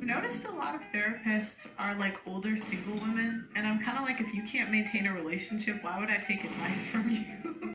noticed a lot of therapists are like older single women, and I'm kind of like, if you can't maintain a relationship, why would I take advice from you?